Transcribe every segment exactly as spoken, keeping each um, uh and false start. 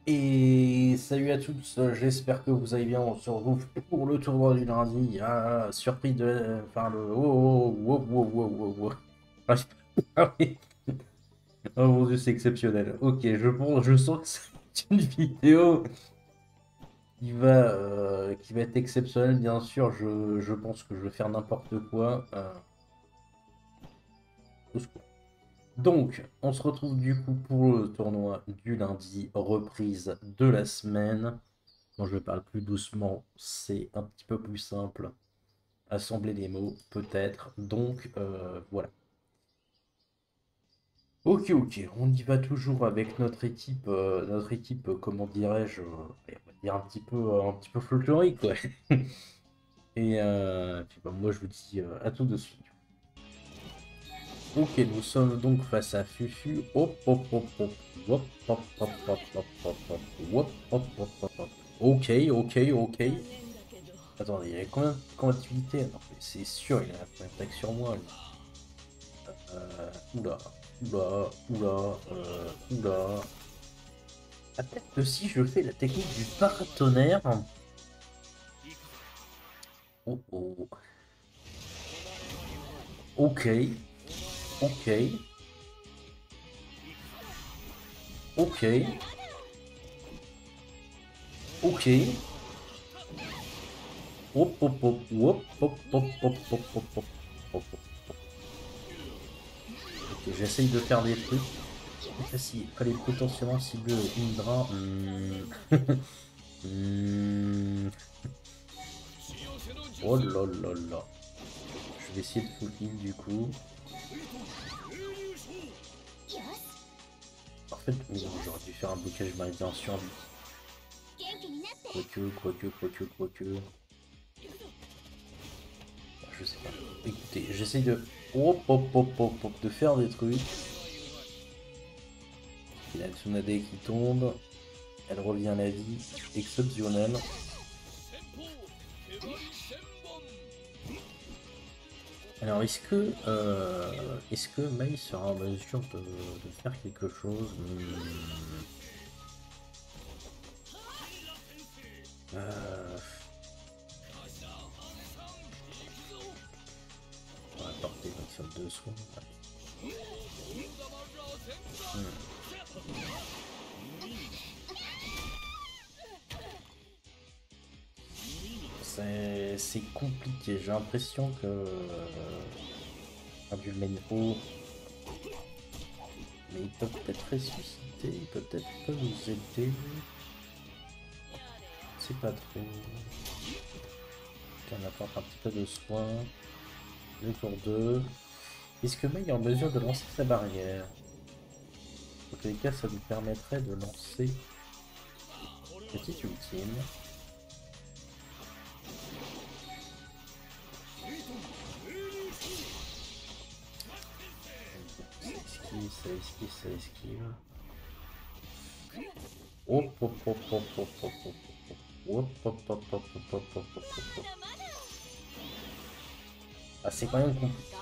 Et salut à tous, euh, j'espère que vous allez bien. On se retrouve pour le tournoi du lundi. Ah, surprise de. Enfin, le. Oh, oh, oh, oh, oh, oh, oh. Ah, je- ah oui. Oh mon dieu, c'est exceptionnel. Ok, je pense, je sens que c'est une vidéo qui va, euh, qui va être exceptionnelle, bien sûr. Je, je pense que je vais faire n'importe quoi. Euh, au secours. Donc, on se retrouve du coup pour le tournoi du lundi, reprise de la semaine. Quand je parle plus doucement, c'est un petit peu plus simple. Assembler les mots, peut-être. Donc, euh, voilà. Ok, ok, on y va toujours avec notre équipe, euh, notre équipe, euh, comment dirais-je, euh, on va dire un petit peu, euh, un petit peu folklorique, quoi. Et euh, puis, bah, moi, je vous dis euh, à tout de suite. Ok, nous sommes donc face à Fufu. Hop, hop, hop, hop. Hop, hop, hop, hop, hop, hop, hop. Hop, hop, hop, hop, hop. Ok, ok, ok. Attendez, il y avait combien de combativité? Non, mais c'est sûr, il a un attaque sur moi, lui. Euh, oula, oula, oula, euh, oula. Ah, peut-être que si je fais la technique du paratonnerre. Oh, oh. Ok, ok, ok, ok. Hop, hop, hop, hop, hop, hop, hop, hop, hop, hop, hop, hop. Ok, j'essaye de faire des trucs. Là, si, fallait potentiellement cibler Indra. Hmm. Hmm. Oh là là là. Je vais essayer de full heal du coup. En fait, oui, non, j'aurais dû faire un blocage méridien sur lui. Quoique, quoique, quoique, quoique. Je sais pas. Écoutez, j'essaye de. Hop, hop, hop, hop, hop, de faire des trucs. Il y a la Tsunade qui tombe. Elle revient à la vie. Exceptionnelle. Alors, est-ce que, euh, est-ce que Mai sera en mesure de, de faire quelque chose? Hmm. Euh, on va apporter une salle de soins. Hmm. C'est c'est compliqué. J'ai l'impression que euh, du main haut, mais il peut peut-être ressusciter, il peut peut-être pas nous aider. C'est pas trop. On apporte un petit peu de soin. Le tour deux. Est-ce que Mei est en mesure de lancer sa barrière? Dans tous les cas, ça nous permettrait de lancer petite ultime. Ça esquive, ça esquive, ça esquive. Hop, hop, hop, hop, hop, hop, hop. Hop, hop, hop, hop, hop, hop, hop, hop, hop. Ah, c'est quand même compliqué.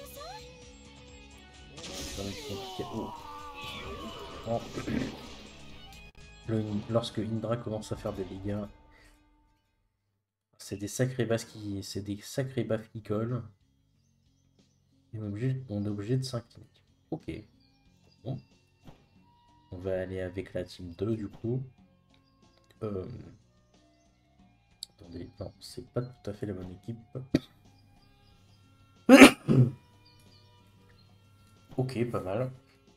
C'est quand même compliqué. Oh. Oh. Le, lorsque Indra commence à faire des dégâts, c'est des sacrés baffes qui, c'est des sacrés baffes qui collent. Et on est obligé, on est obligé de s'incliner. Ok. Bon. On va aller avec la team deux du coup. Euh... Attendez, non, c'est pas tout à fait la bonne équipe. Ok, pas mal.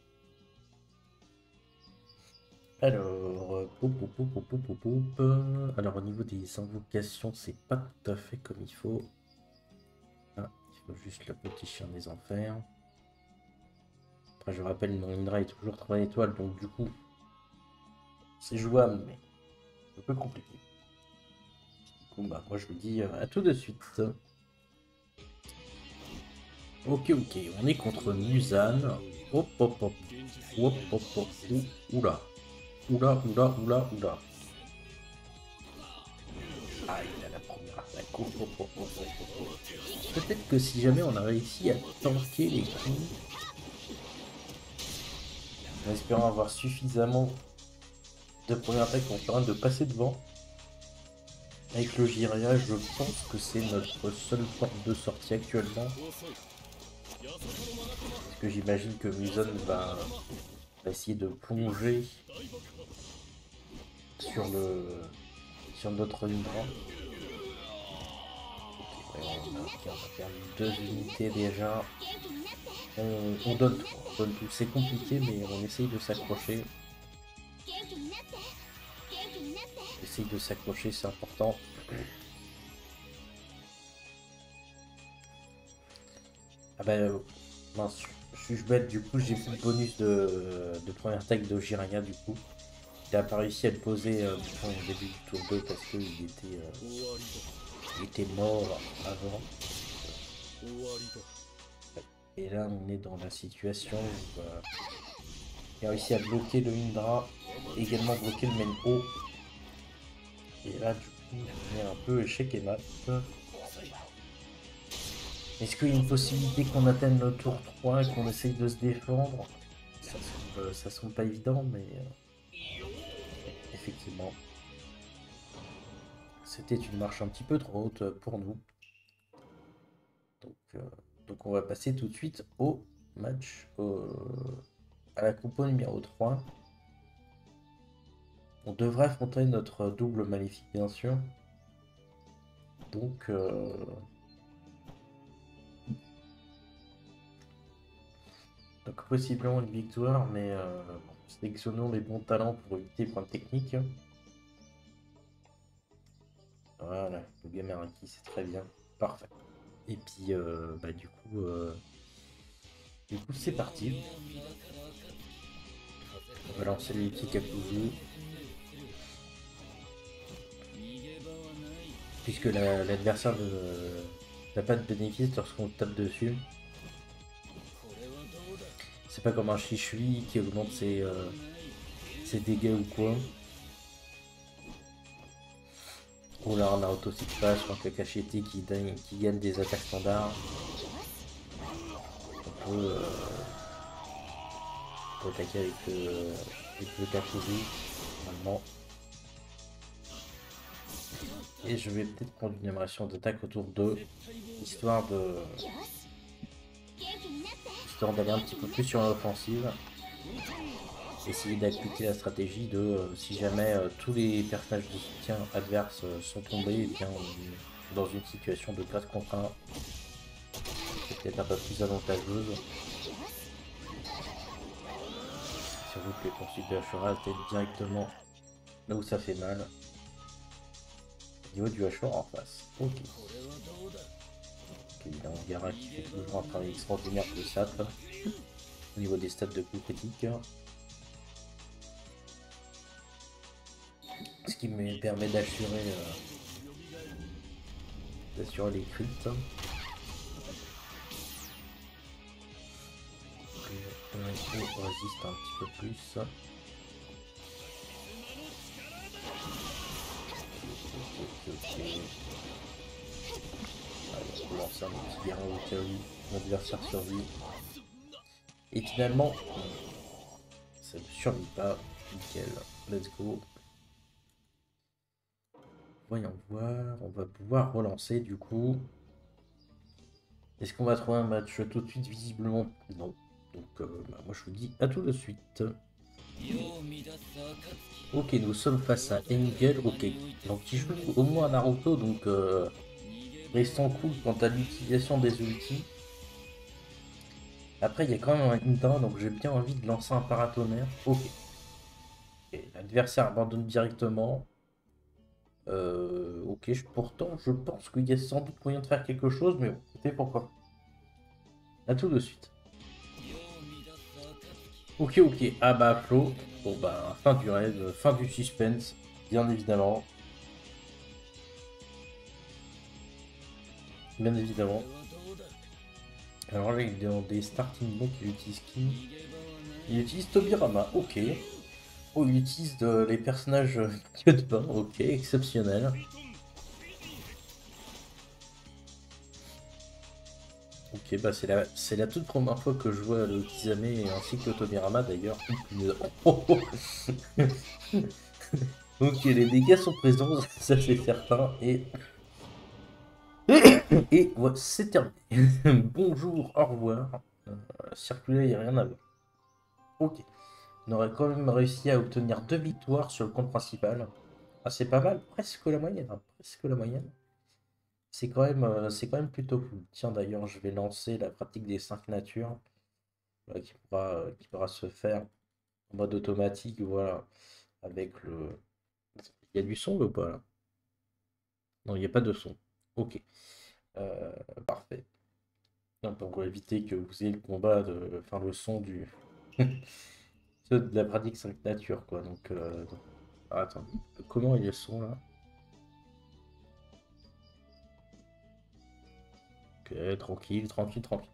Alors, euh, poup, poup, poup, poup, poup, poup, poup. Alors au niveau des invocations, c'est pas tout à fait comme il faut. Ah, il faut juste le petit chien des enfers. Après, je rappelle, Indra est toujours trois étoiles, donc du coup, c'est jouable, mais un peu compliqué. Du coup, bah, moi je vous dis euh, à tout de suite. Ok, ok, on est contre Musan. Hop, hop, hop. Hop, hop, hop. Ouh, oula. Oula, oula, oula, oula. Ah, il a la première attaque. Oh, oh, oh, oh, oh, oh, oh. Peut-être que si jamais on a réussi à tanker les coups, en espérant avoir suffisamment de première attaque pour permettre de passer devant. Avec le Jiraiya, je pense que c'est notre seule porte de sortie actuellement. Parce que j'imagine que Muson va, va essayer de plonger sur le sur notre Hydra. Ok, ouais, on, a, okay, on a perdu deux unités déjà. On, on donne tout, on donne tout. C'est compliqué, mais on essaye de s'accrocher. On essaye de s'accrocher, c'est important. Ah bah euh, mince, je suis bête, du coup j'ai fait le bonus de, de première attaque de Jiraiya du coup. Il n'a pas réussi à le poser euh, au début du tour deux parce qu'il était, euh, il était mort avant. Et là on est dans la situation où euh, il a réussi à bloquer le Indra, également bloquer le main haut. Et là du coup on est un peu échec et mat. Est-ce qu'il y a une possibilité qu'on atteigne le tour trois et qu'on essaye de se défendre? Ça semble, ça semble pas évident, mais euh, effectivement, c'était une marche un petit peu trop haute pour nous. Donc, euh, donc on va passer tout de suite au match, au, à la compo numéro trois. On devrait affronter notre double maléfique, bien sûr. Donc... Euh, Donc possiblement une victoire, mais euh, sélectionnons les bons talents pour éviter les problèmes techniques. Voilà, le gamer acquis, c'est très bien. Parfait. Et puis, euh, bah, du coup, euh, du coup c'est parti. On va lancer les petits Kakuzu. Puisque l'adversaire n'a pas de bénéfice lorsqu'on tape dessus. C'est pas comme un Shishui qui augmente ses, euh, ses dégâts ou quoi. Ou là un Naruto Six Pass ou un Kakashi qui, qui gagne des attaques standards. On peut, euh, on peut attaquer avec le, avec le Kakuzu normalement. Et je vais peut-être prendre une animation d'attaque autour de histoire de histoire d'aller un petit peu plus sur l'offensive. Essayer d'appliquer la stratégie de euh, si jamais euh, tous les personnages de soutien adverses euh, sont tombés, et bien on, dans une situation de quatre contre un, c'est peut-être un peu plus avantageuse. Surtout que les poursuites de Ashura atteignent directement là où ça fait mal. Au niveau du Ashura en face. Ok. Donc évidemment Gaara qui fait toujours un travail extraordinaire de S A T au niveau des stats de coups critiques. Ce qui me permet d'assurer euh, d'assurer les crits. Le résiste un petit peu plus. Ok, ok. Allez, on lance un petit guerrier au cas où mon adversaire survit. Et finalement, ça ne survit pas. Nickel. Let's go. Voyons voir. On va pouvoir relancer du coup. Est-ce qu'on va trouver un match tout de suite? Visiblement non. Donc euh, bah, moi je vous dis à tout de suite. Ok, nous sommes face à Engel. Ok, donc qui joue au moins à Naruto, donc euh, restons cool quant à l'utilisation des ultis. Après il y a quand même un Indra, donc j'ai bien envie de lancer un paratonnerre. Ok. L'adversaire abandonne directement. Euh, ok, je, pourtant je pense qu'il y a sans doute moyen de faire quelque chose, mais bon, écoutez pourquoi. À tout de suite. Ok, ok, ah bah Flo, bon bah fin du rêve, fin du suspense, bien évidemment. Bien évidemment. Alors là il est dans des starting blocks, il utilise qui? Il utilise Tobirama, ok. Oh il utilise de, les personnages que de bain, ok, exceptionnel. Ok, bah c'est la, c'est la toute première fois que je vois le Kizame ainsi que le Tobirama d'ailleurs. Oh, oh, oh. Donc les dégâts sont présents, ça c'est certain. Et, et ouais, c'est terminé. Bonjour, au revoir. Euh, circuler, il n'y a rien à voir. Ok. On aurait quand même réussi à obtenir deux victoires sur le compte principal. Ah, c'est pas mal, presque la moyenne. Hein, presque la moyenne. C'est quand même, euh, c'est quand même plutôt cool. Tiens, d'ailleurs, je vais lancer la pratique des cinq natures euh, qui pourra, euh, qui pourra se faire en mode automatique. Voilà. Avec le. Il y a du son ou pas là? Non, il n'y a pas de son. Ok. Euh, parfait. Non, pour éviter que vous ayez le combat de. Enfin, le son du. Ceux de la pratique cinq natures, quoi. Donc. Euh, donc- Ah, attends. Comment il est le son là? Ok, tranquille, tranquille, tranquille.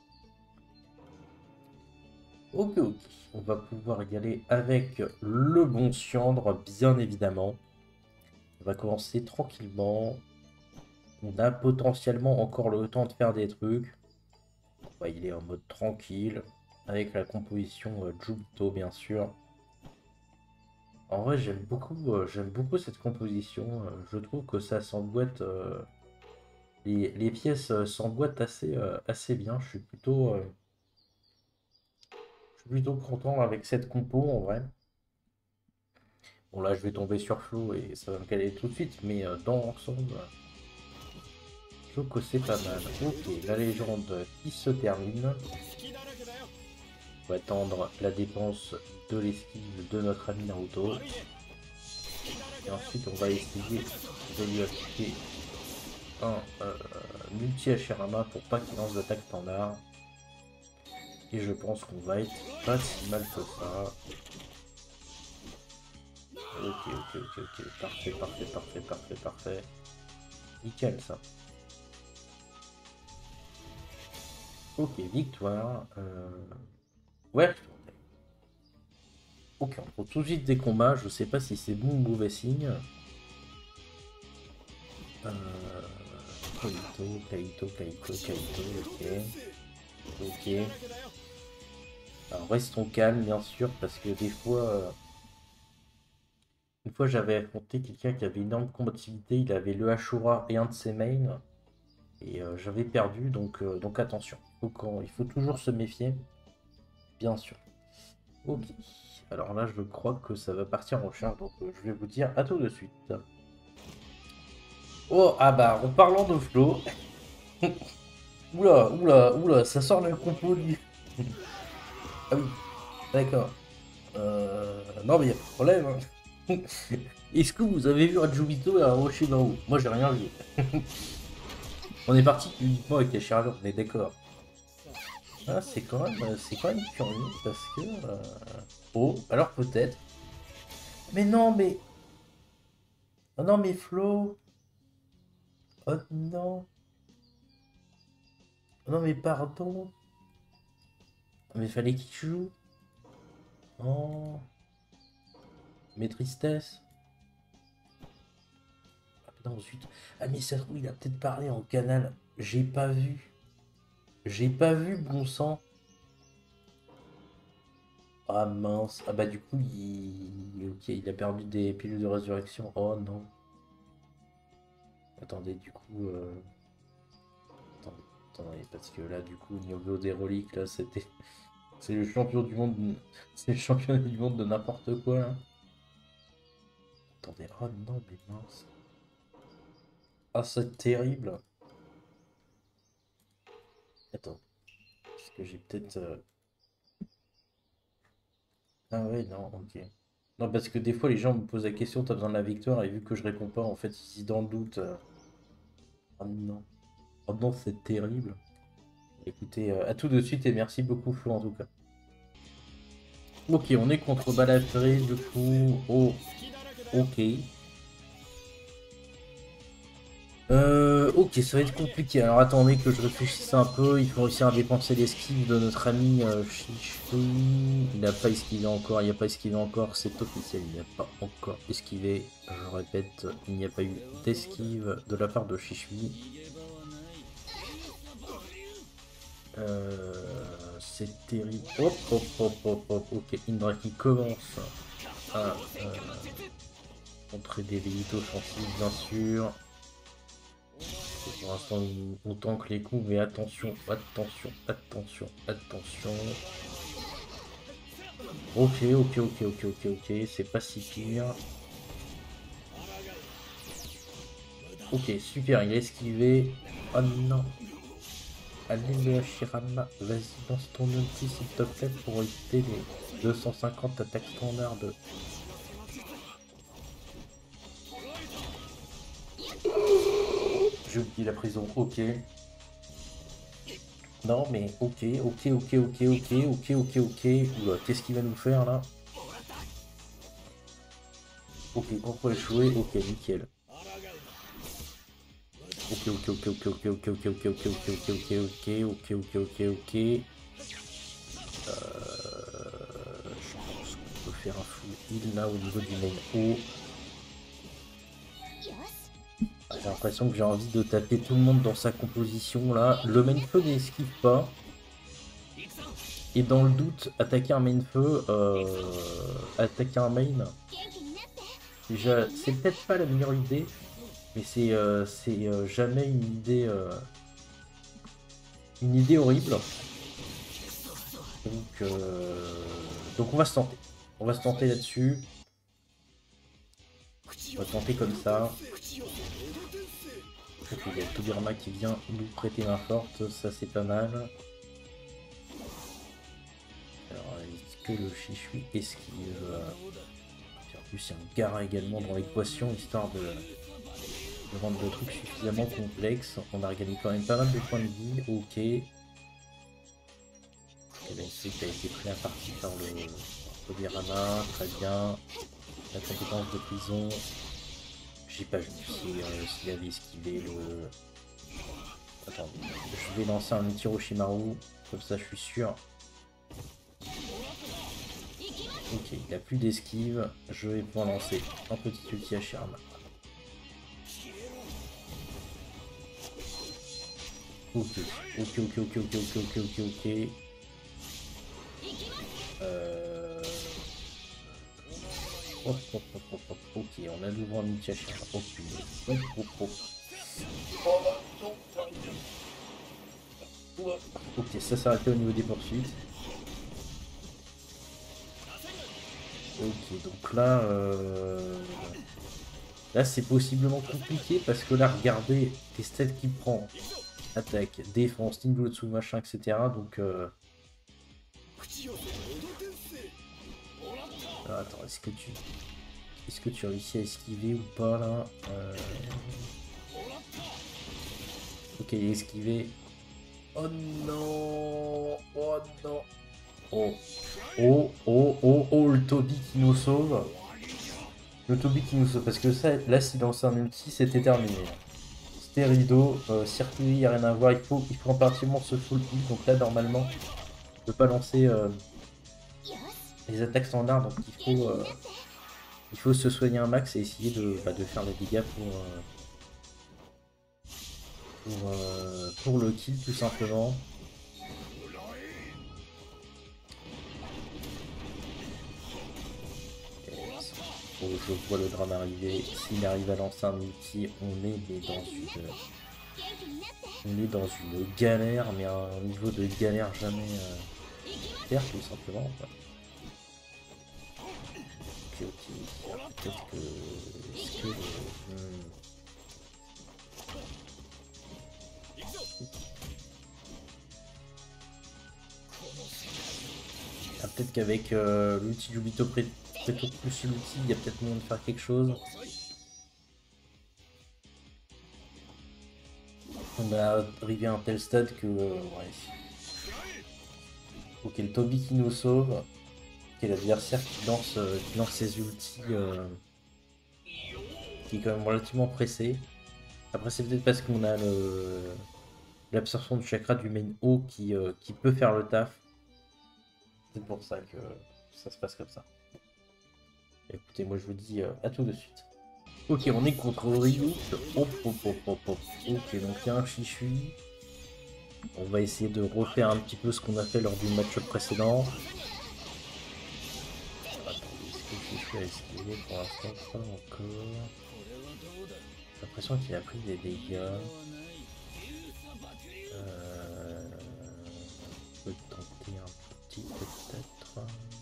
Ok, ok. On va pouvoir y aller avec le bon Siandre, bien évidemment. On va commencer tranquillement. On a potentiellement encore le temps de faire des trucs. On va y aller en mode tranquille. Avec la composition euh, Jubito, bien sûr. En vrai, j'aime beaucoup, euh, j'aime beaucoup cette composition. Euh, je trouve que ça s'emboîte. euh, les, les pièces euh, s'emboîtent assez, euh, assez bien. Je suis plutôt, euh, je suis plutôt content avec cette compo en vrai. Bon, là, je vais tomber sur Flo et ça va me caler tout de suite, mais euh, dans l'ensemble, je trouve que c'est pas mal. Ok, la légende qui se termine. On va attendre la dépense de l'esquive de notre ami Naruto. Et ensuite, on va essayer de lui appliquer un euh, multi Hashirama pour pas qu'il lance d'attaque standard. Et je pense qu'on va être pas si mal que ça. Ok, ok, ok, ok. Parfait, parfait, parfait, parfait, parfait. Nickel ça. Ok, victoire. Euh... Ouais. Ok, on trouve tout de suite des combats. Je sais pas si c'est bon ou mauvais signe. Euh... Kaito, Kaito, Kaito, Kaito, ok. Ok. Alors restons calmes, bien sûr, parce que des fois... euh, Une fois, j'avais affronté quelqu'un qui avait une énorme combativité. Il avait le Ashura et un de ses mains. Et euh, j'avais perdu, donc, euh, donc attention. Faut qu'on- il faut toujours se méfier, bien sûr. Ok. Alors là, je crois que ça va partir en charge, donc euh, je vais vous dire à tout de suite. Oh, ah bah, en parlant de Flo, oula, oula, oula, ça sort le compo du... Ah oui, d'accord. Euh, Non, mais il a pas de problème. Hein. Est-ce que vous avez vu Rajubito et un Orochimaru? Moi, j'ai rien vu. On est parti uniquement avec les chargeurs, on est d'accord. Ah, c'est quand même, euh, c'est quand même curieux parce que... euh, Oh, alors peut-être. Mais non, mais... Oh non, mais Flo... Oh non... Oh non, mais pardon... Mais fallait qu'il joue. Oh... Mes tristesses. Ah, non, zut. Ah, mais ça se trouve, il a peut-être parlé en canal. J'ai pas vu. J'ai pas vu, bon sang. Ah mince. Ah bah du coup, il... Ok, il a perdu des pilules de résurrection. Oh non. Attendez, du coup... euh, Attendez, attendez, parce que là, du coup, au niveau des reliques, là, c'était... C'est le champion du monde... C'est le championnat du monde de n'importe quoi, là. Attendez, oh non, mais mince. Ah, c'est terrible. Attends, est-ce que j'ai peut-être... euh, Ah ouais, non, ok. Non, parce que des fois, les gens me posent la question, t'as besoin de la victoire, et vu que je réponds pas, en fait, ils sont dans le doute. euh, Oh non. Oh non, c'est terrible. Écoutez, euh, à tout de suite, et merci beaucoup, Flo, en tout cas. Ok, on est contre Balafré, du coup... Oh, ok. Euh, ok, ça va être compliqué. Alors attendez que je réfléchisse un peu. Il faut réussir à dépenser l'esquive de notre ami euh, Shishri. Il n'a pas esquivé encore, il n'y a pas esquivé encore, c'est officiel, il n'y a pas encore esquivé. Je répète, il n'y a pas eu d'esquive de la part de Shishri. Euh, c'est terrible. Hop, hop, hop, hop, hop. Ok, Indra qui commence. Ah, euh, contrer des véhicules offensifs, bien sûr. Pour l'instant, on tank les coups, mais attention, attention, attention, attention. Ok, ok, ok, ok, ok, ok, c'est pas si pire. Ok, super, il a esquivé. Oh non. Allez, le Hashirama, vas-y, lance ton ulti s'il te plaît pour éviter les deux cent cinquante attaques standard de... J'ai oublié la prison, ok. Non mais ok, ok, ok, ok, ok, ok, ok, ok. Oula, qu'est-ce qu'il va nous faire là? Ok, contrôle échoué, ok, nickel. Ok, ok, ok, ok, ok, ok, ok, ok, ok, ok, ok, ok, ok, ok, ok, ok, ok. Euh, je pense qu'on peut faire un full heal là au niveau du main haut. J'ai l'impression que j'ai envie de taper tout le monde dans sa composition là. Le main feu n'esquive pas. Et dans le doute, attaquer un main feu, euh, attaquer un main, déjà, c'est peut-être pas la meilleure idée, mais c'est euh, c'est euh, jamais une idée, euh, une idée horrible. Donc, euh, donc on va se tenter. On va se tenter là-dessus. On va tenter comme ça. Ok, il y a Tobirama qui vient nous prêter main forte, ça c'est pas mal. Alors, est-ce que le Shishui esquive? En plus, il y a un Gara également dans l'équation, histoire de, de rendre le truc suffisamment complexe. On a regagné quand même pas mal de points de vie, ok. Et là, il sait qu'il a été pris à partie par le Tobirama, très bien. La compétence de prison. J'ai pas vu s'il euh, s'il avait esquivé le... Attendez, je vais lancer un ulti Orochimaru, comme ça je suis sûr. Ok, il n'a plus d'esquive, je vais pouvoir lancer un petit ulti Hashirama. Ok, ok, ok, ok, ok, ok, ok, ok, ok. Euh... Hop, hop, hop, hop, hop. Ok, on a de nouveau un ulti Hashirama. Oh punaise. Hop, hop, hop. Ok, ça s'est arrêté au niveau des poursuites. Ok, donc là, euh... là c'est possiblement compliqué parce que là, regardez les stats qu'il prend. Attaque, défense, ninjutsu, machin, et cetera. Donc, euh... alors, attends, est-ce que tu... Est-ce que tu réussis à esquiver ou pas là? euh... Ok, il est esquivé. Oh non! Oh non! Oh! Oh, oh, oh, oh, le Toby qui nous sauve. Le Toby qui nous sauve. Parce que ça, là, s'il lance un ulti, c'était terminé. C'était rideau. Euh, circuit, il n'y a rien à voir. Il faut, il faut impérativement se full heal. Donc là, normalement, on ne peut pas lancer euh, les attaques standards. Donc il faut, euh, il faut se soigner un max et essayer de, bah, de faire les dégâts pour, euh, pour, euh, pour le kill, tout simplement. Oh, je vois le drame arriver. S'il arrive à lancer un ulti, on est mais dans une, on est dans une galère, mais un niveau de galère jamais euh, terre, tout simplement. Quoi. Ok, ok. Peut-être que, est-ce que hmm. ah, peut-être qu'avec euh, l'outil du Bito Preto plus l'outil, il y a peut-être moyen de faire quelque chose. On a arrivé à un tel stade que... Euh, ouais. Ok, le Toby qui nous sauve. Ok, l'adversaire qui lance, euh, qui lance ses ultis. Euh, qui est quand même relativement pressé. Après, c'est peut-être parce qu'on a le l'absorption du chakra du main haut qui, euh, qui peut faire le taf. C'est pour ça que ça se passe comme ça. Écoutez, moi je vous dis euh, à tout de suite. Ok, on est contre Ryuk. Hop, hop, hop, hop, hop. Ok, donc il y a un Shishui. On va essayer de refaire un petit peu ce qu'on a fait lors du match précédent. Attendez, est-ce que je suis à esquiver pour l'instant, pas encore. J'ai l'impression qu'il a pris des dégâts. Euh... On peut tenter un petit peut-être.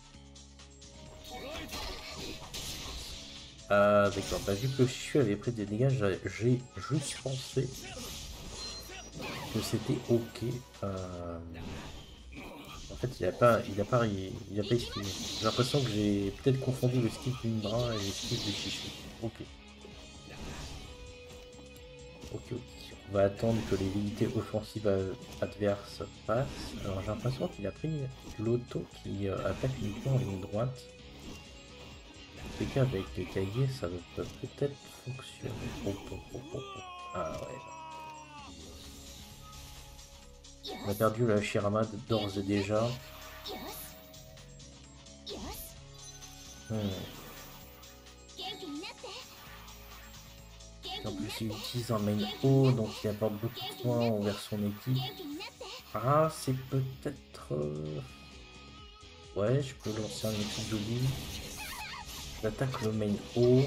Ah d'accord, bah vu que le Chichu avait pris des dégâts, j'ai juste pensé que c'était ok. Euh... En fait, il a pas, il a pas, il, il a pas esquivé. J'ai l'impression que j'ai peut-être confondu le skill du bras et le skill du Chichu. Ok. Ok, ok. On va attendre que les unités offensives adverses passent. Alors j'ai l'impression qu'il a pris l'auto qui euh, attaque uniquement en ligne droite. C'est qu'avec les cahiers, ça peut peut-être fonctionner. Oh, oh, oh, oh, oh. Ah ouais. On a perdu la Shirama d'ores et déjà. Hmm. En plus, il utilise un main haut, donc il apporte beaucoup de points envers son équipe. Ah, c'est peut-être... Euh... Ouais, je peux lancer un équipe de ligne. J'attaque le main haut.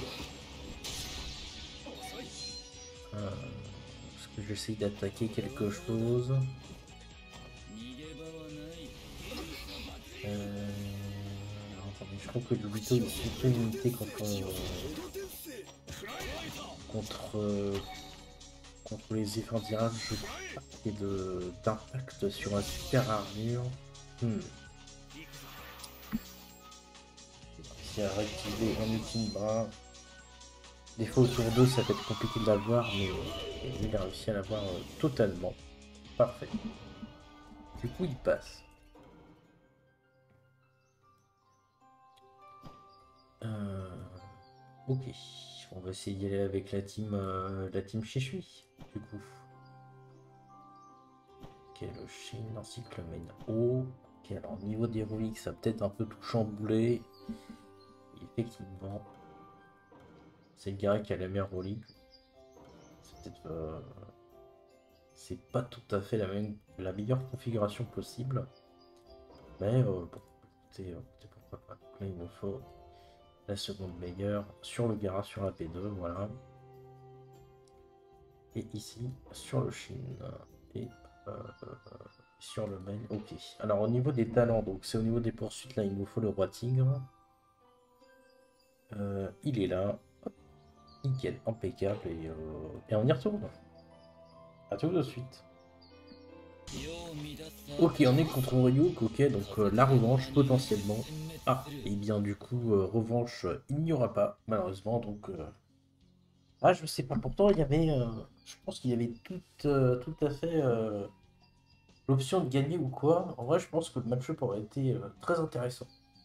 Euh... Est-ce que j'essaye d'attaquer quelque chose? Euh... Attendez, je trouve que le Vito est super limité contre... Euh... contre... Euh... contre les effets anti-rage, je crois, et de d'impact sur un super armure. Hmm. Il a réactivé un ultime bras. Des fois autour d'eux, ça peut être compliqué de l'avoir, mais il a réussi à l'avoir euh, totalement. Parfait. Du coup, il passe. Euh... Ok. On va essayer d'y aller avec la team, euh, la team Shishui, du coup. Ok, le Shin ainsi que le main haut. Ok, alors au niveau d'héroïque, ça a peut-être un peu tout chamboulé. Effectivement. C'est le Gary qui a la meilleure rolling. C'est peut-être... Euh... C'est pas tout à fait la, même, la meilleure configuration possible. Mais euh, bon, écoutez, euh, pourquoi pas. Là, il nous faut la seconde meilleure sur le Gara, sur la P deux, voilà. Et ici, sur le Shin. Et euh, sur le main. Ok. Alors, au niveau des talents, donc c'est au niveau des poursuites, là, il nous faut le roi tigre. Euh, il est là. Hop. Nickel, impeccable. Et, euh, et on y retourne. À tout de suite. Ok, on est contre Ryuk, ok, donc euh, la revanche potentiellement. Ah, et bien du coup, euh, revanche, euh, il n'y aura pas, malheureusement, donc... Euh... Ah, je sais pas, pourtant il y avait... euh, je pense qu'il y avait tout, euh, tout à fait euh, l'option de gagner ou quoi. En vrai, je pense que le match-up aurait été euh, très intéressant.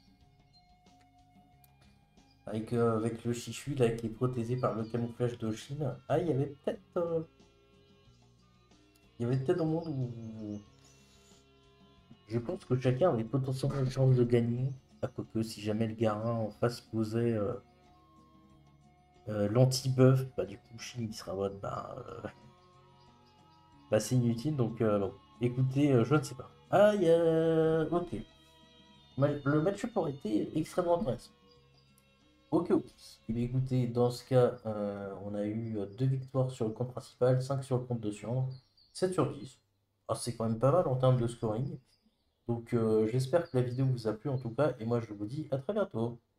Avec, euh, avec le Shishui, là, qui est protégé par le camouflage de Chine. Ah, il y avait peut-être... euh, Il y avait peut-être un monde où... Je pense que chacun avait potentiellement une chance de gagner. À que si jamais le Garin en face posait euh, euh, l'anti-buff, bah du coup Shin il sera en mode bah, euh, bah c'est inutile donc euh, bon. Écoutez, euh, je ne sais pas. Ah il y a. Ok. Le match-up aurait été extrêmement intéressant. Ok ok. Et bien écoutez, dans ce cas, euh, on a eu deux victoires sur le compte principal, cinq sur le compte de surnombre, sept sur dix. Ah, c'est quand même pas mal en termes de scoring. Donc euh, j'espère que la vidéo vous a plu en tout cas, et moi je vous dis à très bientôt.